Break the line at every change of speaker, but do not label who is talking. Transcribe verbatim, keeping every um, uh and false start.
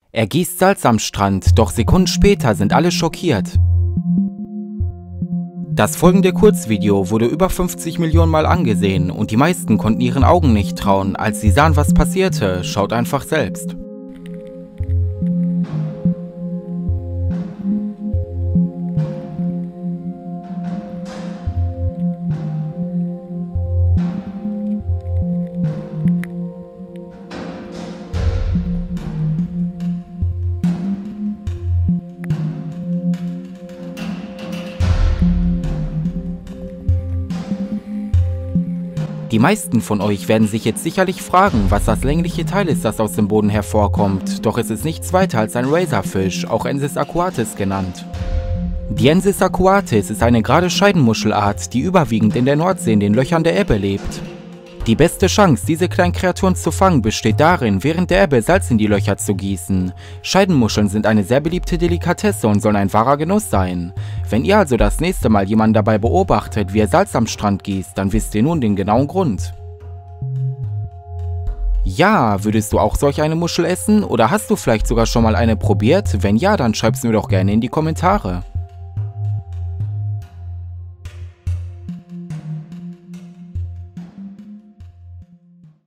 Er gießt Salz am Strand, doch Sekunden später sind alle schockiert. Das folgende Kurzvideo wurde über fünfzig Millionen Mal angesehen und die meisten konnten ihren Augen nicht trauen, als sie sahen, was passierte. Schaut einfach selbst. Die meisten von euch werden sich jetzt sicherlich fragen, was das längliche Teil ist, das aus dem Boden hervorkommt, doch es ist nichts weiter als ein Razorfish, auch Ensis aquatis genannt. Die Ensis aquatis ist eine gerade Scheidenmuschelart, die überwiegend in der Nordsee in den Löchern der Ebbe lebt. Die beste Chance, diese kleinen Kreaturen zu fangen, besteht darin, während der Ebbe Salz in die Löcher zu gießen. Scheidenmuscheln sind eine sehr beliebte Delikatesse und sollen ein wahrer Genuss sein. Wenn ihr also das nächste Mal jemanden dabei beobachtet, wie er Salz am Strand gießt, dann wisst ihr nun den genauen Grund. Ja, würdest du auch solch eine Muschel essen oder hast du vielleicht sogar schon mal eine probiert? Wenn ja, dann schreib's mir doch gerne in die Kommentare.